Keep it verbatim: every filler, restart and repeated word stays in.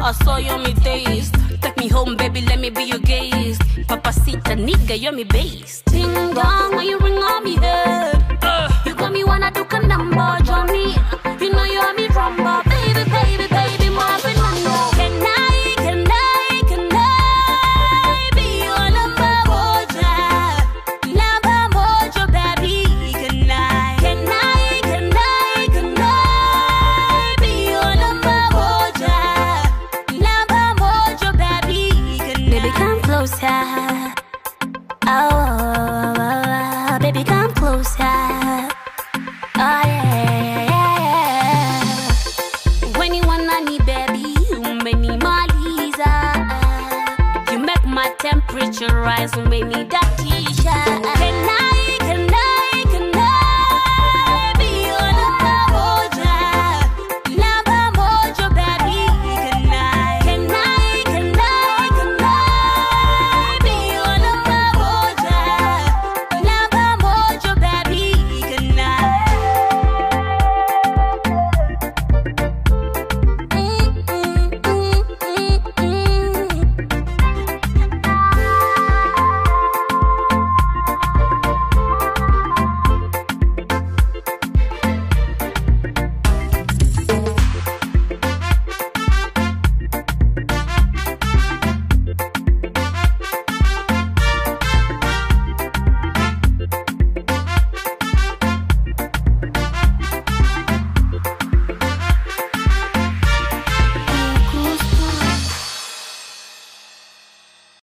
I saw you on me taste. Take me home, baby, let me be your gaze. Papacita, nigga, you're me base. Ding dong, when you ring on me head. uh. You got me wanna do a number, Johnny. You know you're me rumba. Baby, baby, baby, Marvin Monroe. Can I, can I, can I be your number moja? Number moja, baby, can I? Can I, can I, can I be your number moja? Number moja, baby, can I? Baby, come closer. Oh, oh, oh, oh, baby, come closer. Oh, yeah, yeah, yeah. When you wanna need, baby, you make me maliza. You make my temperature rise, you make me dirty.